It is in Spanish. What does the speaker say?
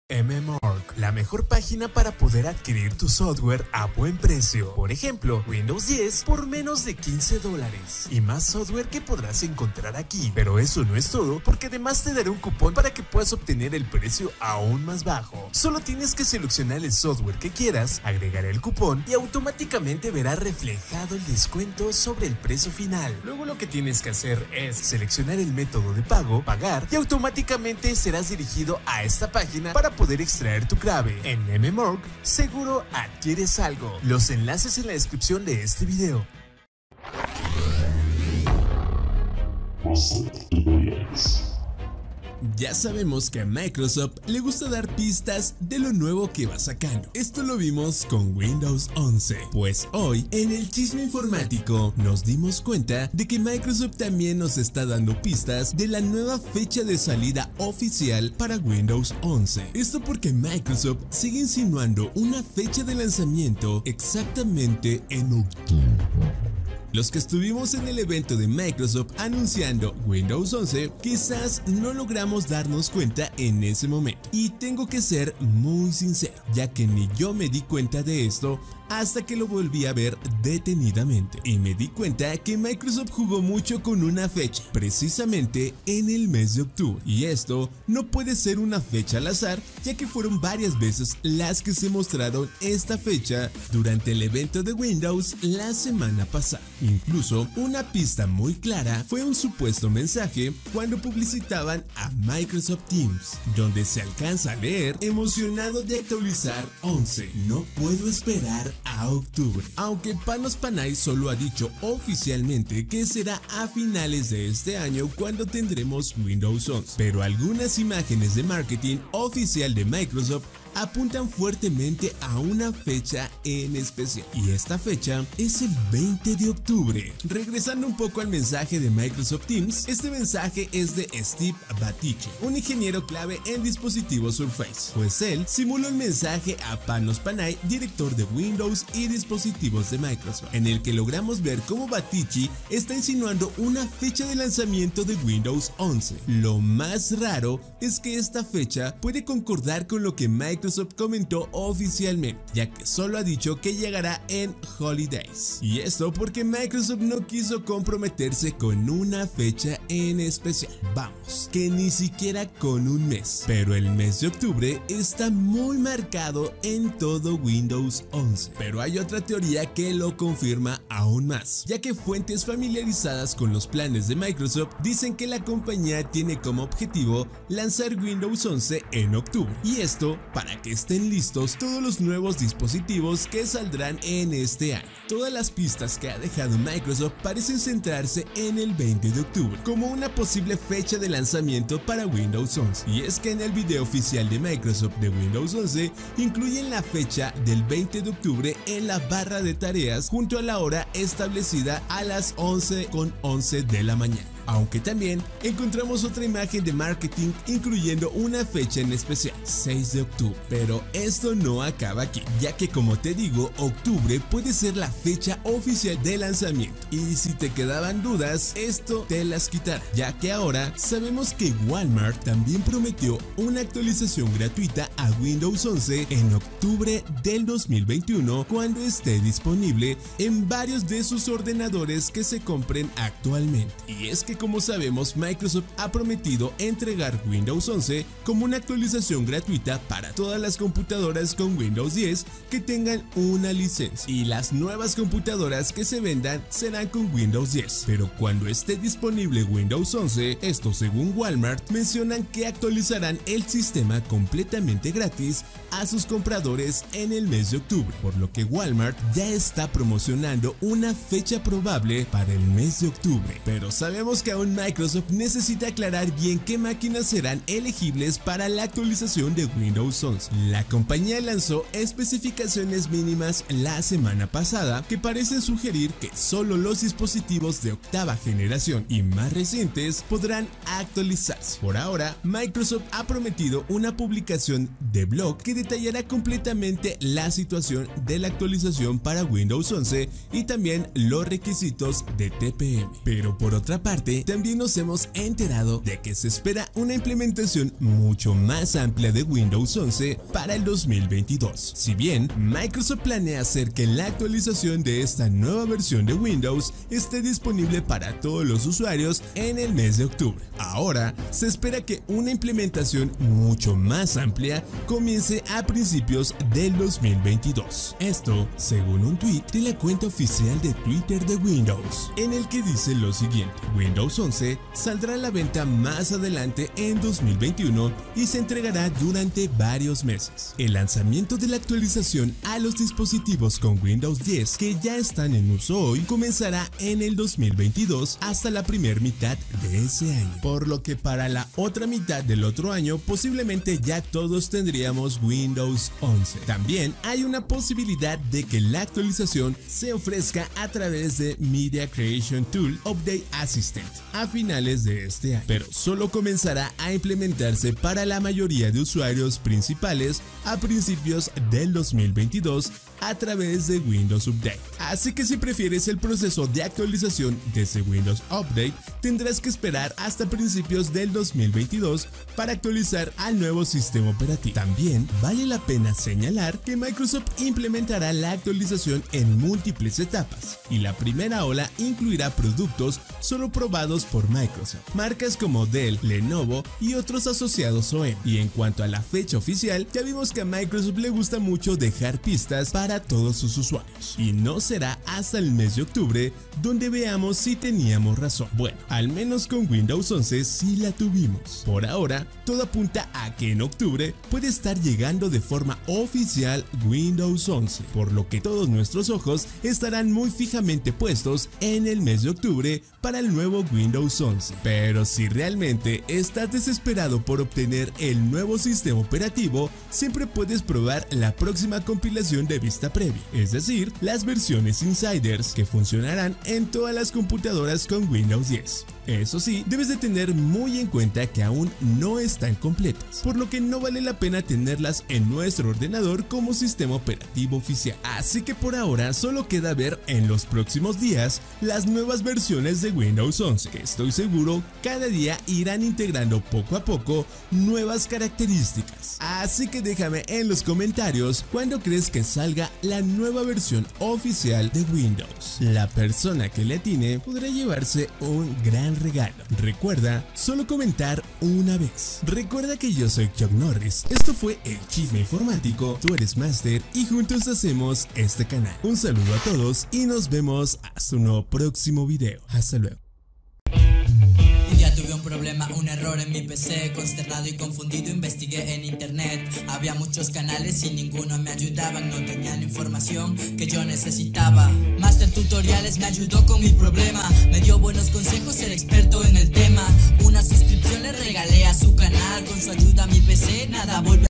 MMORG, la mejor página para poder adquirir tu software a buen precio. Por ejemplo, Windows 10 por menos de $15 y más software que podrás encontrar aquí. Pero eso no es todo, porque además te daré un cupón para que puedas obtener el precio aún más bajo. Solo tienes que seleccionar el software que quieras, agregar el cupón y automáticamente verás reflejado el descuento sobre el precio final. Luego lo que tienes que hacer es seleccionar el método de pago, pagar y automáticamente serás dirigido a esta página para poder extraer tu clave. En MMORG seguro adquieres algo. Los enlaces en la descripción de este video. Ya sabemos que a Microsoft le gusta dar pistas de lo nuevo que va sacando. Esto lo vimos con Windows 11. Pues hoy, en el chisme informático, nos dimos cuenta de que Microsoft también nos está dando pistas de la nueva fecha de salida oficial para Windows 11. Esto porque Microsoft sigue insinuando una fecha de lanzamiento exactamente en octubre. Los que estuvimos en el evento de Microsoft anunciando Windows 11, quizás no logramos darnos cuenta en ese momento. Y tengo que ser muy sincero, ya que ni yo me di cuenta de esto hasta que lo volví a ver detenidamente. Y me di cuenta que Microsoft jugó mucho con una fecha, precisamente en el mes de octubre. Y esto no puede ser una fecha al azar, ya que fueron varias veces las que se mostraron esta fecha durante el evento de Windows la semana pasada. Incluso una pista muy clara fue un supuesto mensaje cuando publicitaban a Microsoft Teams, donde se alcanza a leer: emocionado de actualizar 11, no puedo esperar a octubre. Aunque Panos Panay solo ha dicho oficialmente que será a finales de este año cuando tendremos Windows 11, pero algunas imágenes de marketing oficial de Microsoft apuntan fuertemente a una fecha en especial, y esta fecha es el 20 de octubre. Regresando un poco al mensaje de Microsoft Teams, este mensaje es de Steve Batici, un ingeniero clave en dispositivos Surface, pues él simuló el mensaje a Panos Panay, director de Windows y dispositivos de Microsoft, en el que logramos ver cómo Batici está insinuando una fecha de lanzamiento de Windows 11. Lo más raro es que esta fecha puede concordar con lo que Microsoft comentó oficialmente, ya que solo ha dicho que llegará en Holidays. Y esto porque Microsoft no quiso comprometerse con una fecha en especial. Vamos, que ni siquiera con un mes. Pero el mes de octubre está muy marcado en todo Windows 11. Pero hay otra teoría que lo confirma aún más, ya que fuentes familiarizadas con los planes de Microsoft dicen que la compañía tiene como objetivo lanzar Windows 11 en octubre. Y esto para que estén listos todos los nuevos dispositivos que saldrán en este año. Todas las pistas que ha dejado Microsoft parecen centrarse en el 20 de octubre como una posible fecha de lanzamiento para Windows 11. Y es que en el video oficial de Microsoft de Windows 11 incluyen la fecha del 20 de octubre en la barra de tareas junto a la hora establecida a las 11:11 de la mañana. Aunque también encontramos otra imagen de marketing incluyendo una fecha en especial, 6 de octubre. Pero esto no acaba aquí, ya que como te digo, octubre puede ser la fecha oficial de lanzamiento. Y si te quedaban dudas, esto te las quitará, ya que ahora sabemos que Walmart también prometió una actualización gratuita a Windows 11 en octubre del 2021 cuando esté disponible en varios de sus ordenadores que se compren actualmente. Y es que como sabemos, Microsoft ha prometido entregar Windows 11 como una actualización gratuita para todas las computadoras con Windows 10 que tengan una licencia, y las nuevas computadoras que se vendan serán con Windows 10. Pero cuando esté disponible Windows 11, esto según Walmart, mencionan que actualizarán el sistema completamente gratis a sus compradores en el mes de octubre, por lo que Walmart ya está promocionando una fecha probable para el mes de octubre. Pero sabemos que aún Microsoft necesita aclarar bien qué máquinas serán elegibles para la actualización de Windows 11. La compañía lanzó especificaciones mínimas la semana pasada que parecen sugerir que solo los dispositivos de octava generación y más recientes podrán actualizarse. Por ahora, Microsoft ha prometido una publicación de blog que detallará completamente la situación de la actualización para Windows 11 y también los requisitos de TPM. Pero por otra parte, octubre también nos hemos enterado de que se espera una implementación mucho más amplia de Windows 11 para el 2022. Si bien Microsoft planea hacer que la actualización de esta nueva versión de Windows esté disponible para todos los usuarios en el mes de octubre, ahora se espera que una implementación mucho más amplia comience a principios del 2022. Esto según un tweet de la cuenta oficial de Twitter de Windows, en el que dice lo siguiente: Windows 11 saldrá a la venta más adelante en 2021 y se entregará durante varios meses. El lanzamiento de la actualización a los dispositivos con Windows 10 que ya están en uso hoy comenzará en el 2022 hasta la primera mitad de ese año, por lo que para la otra mitad del otro año posiblemente ya todos tendríamos Windows 11. También hay una posibilidad de que la actualización se ofrezca a través de Media Creation Tool Update Assistant a finales de este año, pero solo comenzará a implementarse para la mayoría de usuarios principales a principios del 2022 a través de Windows Update. Así que si prefieres el proceso de actualización desde Windows Update, tendrás que esperar hasta principios del 2022 para actualizar al nuevo sistema operativo. También vale la pena señalar que Microsoft implementará la actualización en múltiples etapas, y la primera ola incluirá productos solo probados por Microsoft, marcas como Dell, Lenovo y otros asociados OEM. Y en cuanto a la fecha oficial, ya vimos que a Microsoft le gusta mucho dejar pistas para todos sus usuarios, y no será hasta el mes de octubre donde veamos si teníamos razón. Bueno, al menos con Windows 11 sí la tuvimos. Por ahora, todo apunta a que en octubre puede estar llegando de forma oficial Windows 11, por lo que todos nuestros ojos estarán muy fijamente puestos en el mes de octubre para el nuevo Windows 11. Pero si realmente estás desesperado por obtener el nuevo sistema operativo, siempre puedes probar la próxima compilación de vista previa, es decir, las versiones Insiders, que funcionarán en todas las computadoras con Windows 10. Eso sí, debes de tener muy en cuenta que aún no están completas, por lo que no vale la pena tenerlas en nuestro ordenador como sistema operativo oficial. Así que por ahora solo queda ver en los próximos días las nuevas versiones de Windows 11, que estoy seguro cada día irán integrando poco a poco nuevas características. Así que déjame en los comentarios cuándo crees que salga la nueva versión oficial de Windows. La persona que le atine podrá llevarse un gran regalo. Recuerda solo comentar una vez. Recuerda que yo soy Chuck Norris. Esto fue el Chisme Informático. Tú eres Master y juntos hacemos este canal. Un saludo a todos y nos vemos hasta un nuevo próximo video. Hasta luego. Tuve un problema, un error en mi PC. Consternado y confundido investigué en internet. Había muchos canales y ninguno me ayudaban. No tenían la información que yo necesitaba. Master Tutoriales me ayudó con mi problema. Me dio buenos consejos, el experto en el tema. Una suscripción le regalé a su canal. Con su ayuda mi PC nada volvió